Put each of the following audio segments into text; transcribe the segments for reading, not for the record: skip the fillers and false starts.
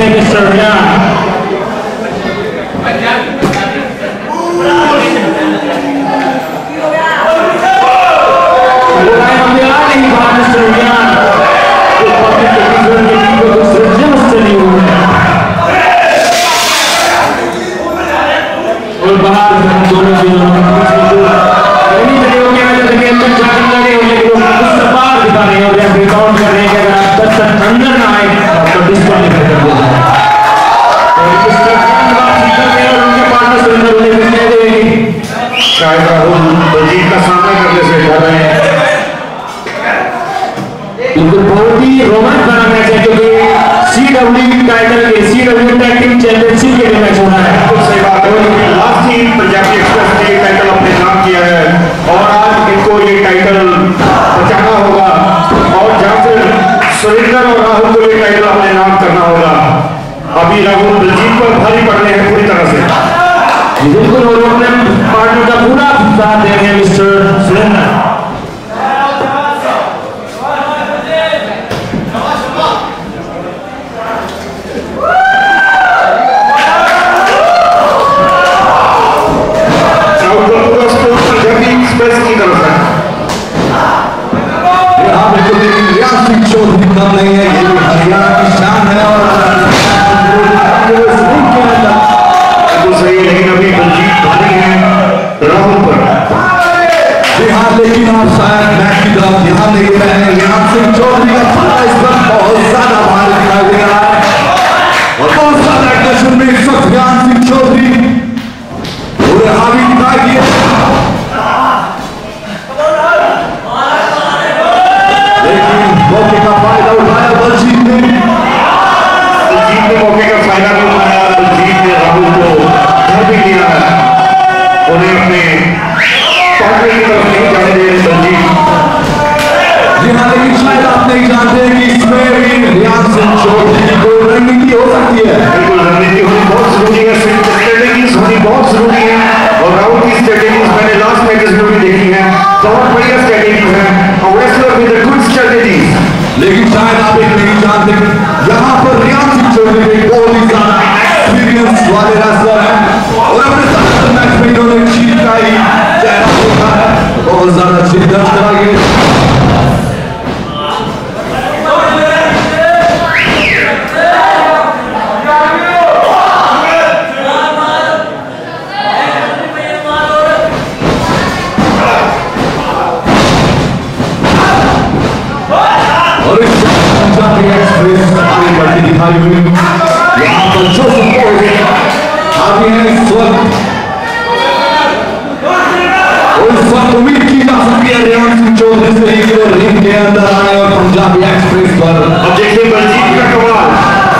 है मिस्टर रियान। शायद राहुल बलजीत का सामना करने से डर रहे हैं। बिल्कुल बहुत ही रोमांच बना मैच है क्योंकि सीडब्ल्यू टाइटल के सीडब्ल्यू टैग टीम चैंपियनशिप के लिए मैच हो रहा है। तो सही बात है। लास्ट ही पंजाबी एक्सप्रेस ने ये टाइटल अपने नाम किया है और आज इनको ये टाइटल बचाना होगा और जहाँ से सुरेंद्र और राहुल को ये टाइटल अपने नाम करना होगा। अभी राहुल बलजीत पर भारी पड़ रहे हैं पूरी तरह से। बिल्कुल और अपने पार्टनर का पूरा साथ दे रहे हैं मिस्टर सुरेंद्र। कम नहीं है, ये हरियाणा की शान है और सही, लेकिन अभी बलजीत भारी है राहुल पर। जी हाँ, लेकिन आप शायद मैच की तरफ ध्यान नहीं दे रहे हैं। रियान सिंह चौधरी का पता इस वक्त बहुत ज्यादा भारी दिखाई दे रहा है और बहुत ज्यादा एक्शन में इस वक्त रियान सिंह चौधरी पूरे हावी दिखाई दिए। लेकिन मौके का फायदा उठाया बलजीत ने। मौके का फायदा नहीं उठाया बलजीत ने, राहुल को घर भी किया है। उन्हें अपने पार्टनर की तरफ नहीं जाने दे रहे बलजीत। जी हाँ, लेकिन शायद आप नहीं जानते कि इसमें भी रियान सिंह चौधरी की कोई रणनीति हो सकती है। बिल्कुल, रणनीति होनी बहुत जरूरी है, स्ट्रेटेजीज होनी बहुत जरूरी है और राहुल की स्ट्रेटेजीज मैंने लास्ट मैचेस में भी देखी है, बहुत बढ़िया स्ट्रेटेजीज है और रेसलर विद गुड स्ट्रेटेजीज। लेकिन शायद आप एक नहीं जानते यहाँ पर रियान सिंह चौधरी बहुत ही ज्यादा एक्सपीरियंस वाले रेसलर हैं और अपने साथ मैच में इन्होंने जीत का ही चेहरा देखा है, बहुत ज्यादा शिद्दत कराई। दिखाई हुई यहाँ पर जो आगे हैं इस वक्त उम्मीद की जा सकती है रियान सिंह चौधरी से ही वो रिंग के अंदर आए और पंजाबी एक्सप्रेस पर। अब देखिए बलजीत का कमाल,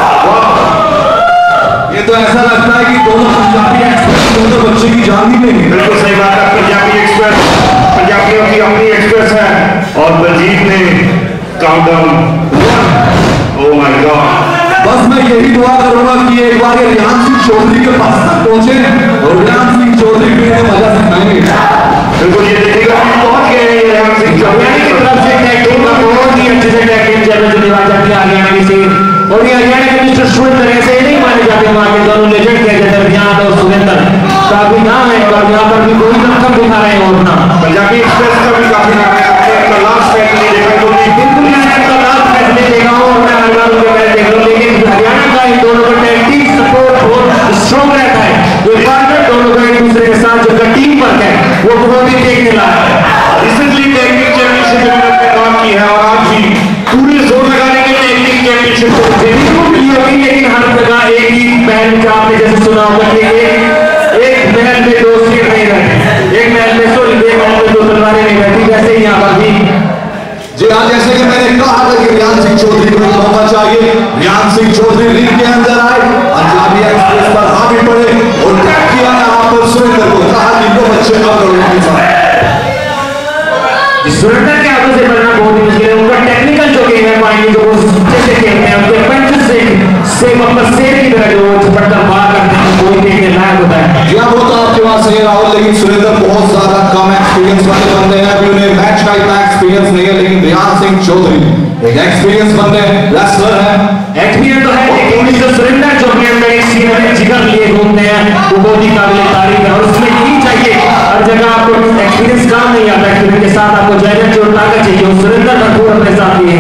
ये तो ऐसा लगता है कि दोनों पंजाबी एक्सप्रेस दोनों बच्चे की जान ही नहीं। बिल्कुल सही बात है। पंजाबी एक्सप्रेस पंजाबियों की अपनी एक्सप्रेस है और बलजीत ने काउंटडाउन। ओह माय गॉड, बस मैं यही दुआ करूंगा कि एक बार ये रियान सिंह चौधरी के पास तक पहुंचे और रियान सिंह चौधरी भी इन्हें मजा सिखाएंगे। बिल्कुल, ये देखिएगा पहुंच गए हैं रियान सिंह चौधरी की तरफ से टैग टीम का बहुत ही अच्छे से टैग टीम चैंपियनशिप निभा जाती है हरियाणा से और ये हरियाणा के मिस्टर सुरेंद्र ऐसे नहीं माने जाते, वहां के दोनों लेजेंड के जैसे रियान और सुरेंद्र काफी नाम है और यहाँ पर भी कोई कम दिखा रहे हैं और ना पंजाबी एक्सप्रेस का भी काफी नाम है। आपने लास्ट मैच नहीं देखा तो बिल्कुल मैं लास्ट मैच नहीं देखा हूँ और मैं हर बार उनके मैच देख रहा हूँ, लेकिन हरियाणा का इन दोनों का टैग टीम सपोर्ट बहुत स्ट्रॉन्ग रहता है। जो पार्टनर दोनों का एक दूसरे के साथ जो टीम वर्क है वो बहुत ही देखने लायक है। रिसेंटली टैग टीम चैंपियनशिप में उन्होंने काम की है और आज भी पूरे जोर लगाने के टैग टीम चैंपियनशिप को बिल्कुल मिली होगी, लेकिन हर जगह एक ही महल का आपने जैसे सुना होगा कि एक महल में दो सीट नहीं रहती, एक महल में एक महल में दो तलवारें नहीं रहती, वैसे ही यहाँ पर भी। जी हाँ, जैसे कि मैंने कहा था कि रियान सिंह चौधरी को मौका चाहिए। रियान सिंह चौधरी रिंग के अंदर आए, पंजाबी एक्सप्रेस पर हावी पड़े और टैग किया यहाँ पर सुरेंद्र को, कहा कि वो बच्चे अब उनके साथ सुरेंद्र के हाथों से बनना बहुत ही मुश्किल है। उनका टेक्निकल जो गेम है पाएंगे जो वो जैसे खेलते हैं उनके पंच से वापस शेर की तरह जो झपटकर बाहर करते हैं वो देखने लायक होता है। जी हाँ, वो तो आपके पास सही राहुल, लेकिन सुरेंद्र बहुत ज्यादा कम एक्सपीरियंस वाले बंदे हैं, अभी उन्हें मैच का इतना एक्सपीरियंस नहीं है। लेकिन रियान सिंह चौधरी एक एक्सपीरियंस बंदे रेसलर है, एक्सपीरियंस तो है, लेकिन जो सुरेंद्र जो अपने अंदर एक सीनियर जिगर लिए घूमते हैं वो बहुत ही काबिल तारीफ है। और उसमें यही चाहिए, हर जगह आपको एक्सपीरियंस काम नहीं आता, एक्सपीरियंस के साथ आपको जायज और ताकत चाहिए। सुरेंद्र ठाकुर अपने साथ लिए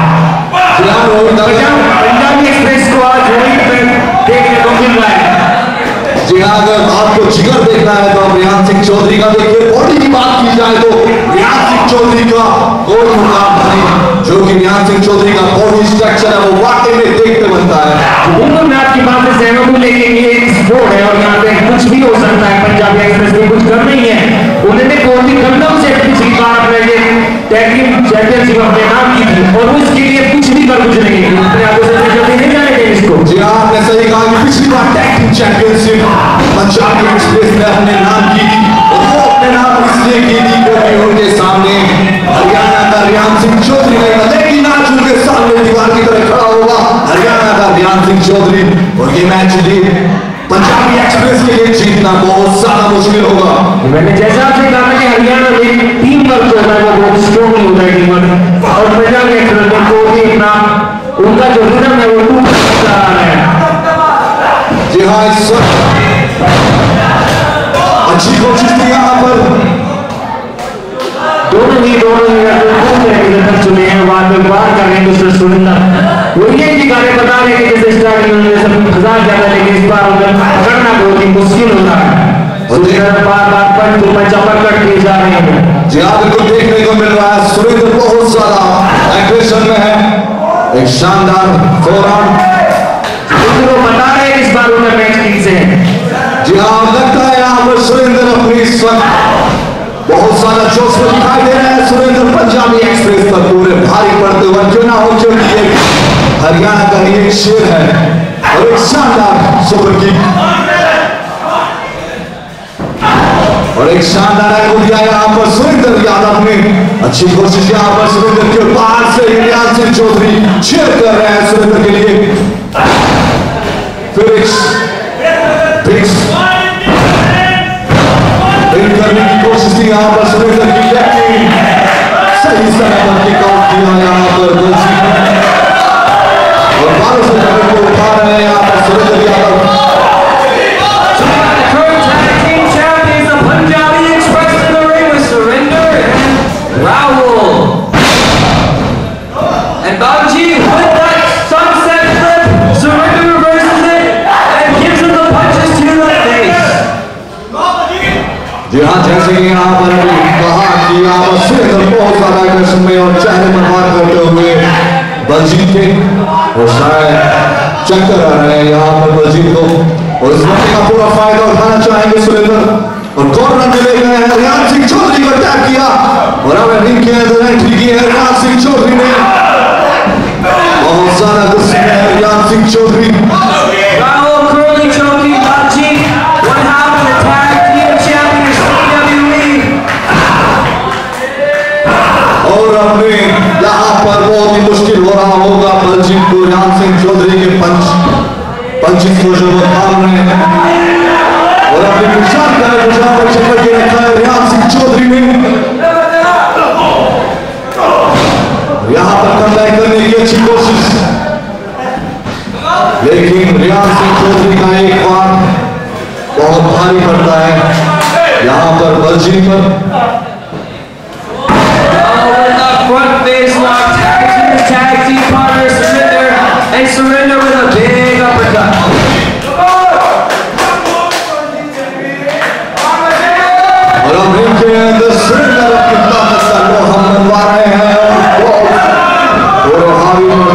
पंजाबी एक्सप्रेस को आज देखने को मिल रहा है। जी हाँ, अगर आपको जिगर देखना है तो आप रेहान सिंह चौधरी का देखिए। बॉडी की बात की जाए तो रेहान सिंह चौधरी का कोई मुकाबला नहीं, जो कि रेहान सिंह चौधरी का बॉडी स्ट्रक्चर है वो वाकई में देखते बनता है। बिल्कुल मैं आपकी बात से सहमत हूँ, लेकिन ये एक स्पोर्ट है और यहाँ पे कुछ भी हो सकता है। पंजाबी एक्सप्रेस में कुछ कर नहीं है, उन्होंने बहुत ही कदम से पिछली बार अपने टैग टीम चैंपियनशिप अपने नाम की थी और उसके लिए कुछ भी कर कुछ नहीं अपने आगे से जल्दी नहीं जाने देंगे इसको। जी हाँ, आपने सही कहा कि पिछली बार tag team championship Punjabi Express ने अपने नाम की थी और वो अपने नाम इसलिए की थी क्योंकि उनके सामने हरियाणा का रेहान सिंह चौधरी नहीं था, लेकिन आज उनके सामने दीवार की तरह खड़ा होगा हरियाणा का रेहान सिंह चौधरी और ये मैच पंजाबी एक्सप्रेस के लिए जीतना बहुत ज्यादा मुश्किल होगा। मैंने जैसा आपसे कहा था कि हरियाणा में टीम वर्क होता है वो बहुत स्ट्रॉन्ग होता है टीम वर्क, और पंजाबी एक्सप्रेस को भी अपना उनका जो रिदम है वो टूट रहा है। जी हाँ, इस अच्छी कोशिश थी यहाँ पर, दोनों ही चुने हैं, बाद में बात कर रहे हैं दूसरे सुरेंद्र वो ये दिखाने बता रहे हैं कि जैसे स्टार्टिंग में सब हजार ज्यादा, लेकिन इस बार उधर पकड़ना बहुत ही मुश्किल हो रहा है। बार-बार पंच अपरकट किए जा रहे हैं। जी हाँ, बिल्कुल देखने को मिल रहा है सुरेंद्र बहुत ज्यादा एग्रेशन में है। एक शानदार फोरआर्म सुरेंद्र बता रहे हैं इस बार उनका मैच ठीक से है। जी हाँ, लगता है यहाँ पर सुरेंद्र अपनी इस वक्त बहुत सारा जोश में दिखाई दे रहा है। सुरेंद्र पंजाबी एक्सप्रेस पर पूरे भारी पड़ते हुए क्यों ना हो, क्योंकि हरियाणा का ही एक शेर है और एक शानदार सुपर किक और एक शानदार एल्बो दिया यहाँ पर सुरेंद्र यादव ने। अच्छी कोशिश यहाँ पर सुरेंद्र के बाहर से रेहान सिंह चौधरी चीयर कर रहे हैं सुरेंद्र के लिए। फिनिक्स करने की कोशिश थी यहाँ पर सुरेंद्र की, लेकिन सही समय पर किक आउट किया यहाँ पर और बालों से जगह को उठा रहे हैं यहाँ पर सुरेंद्र यादव। जी हाँ, जैसे कि यहाँ पर कहा कि यहाँ पर सुरेंद्र बहुत ज्यादा आकर्षण में और चेहरे पर मार करते हुए बलजीत के और शायद चक्कर आ रहे हैं यहाँ पर बलजीत को, और इस मौके का पूरा फायदा उठाना चाहेंगे सुरेंद्र और कॉर्नर में ले गए हैं। रेहान सिंह चौधरी को अटैक किया और हमें रिंग के अंदर एंट्री की है रेहान सिंह चौधरी ने। बहुत ज्यादा गुस्से में है रेहान सिंह चौधरी। और अपने यहाँ पर बहुत ही मुश्किल हो रहा होगा बलजीत को रेहान सिंह चौधरी के पंचिंग को जो थाम रहे हैं और अपने निशान पर चिपक के रखा है रेहान सिंह चौधरी ने। यहाँ पर कमबैक करने की अच्छी कोशिश, लेकिन रेहान सिंह चौधरी का एक बार बहुत भारी पड़ता है यहाँ पर बलजीत पर। Front face lock, tag team partner Surinder, and Surinder with a big uppercut. और अब रिंग के अंदर सुरेंद्र अपनी ताकत का लोहा मनवा रहे हैं और हावी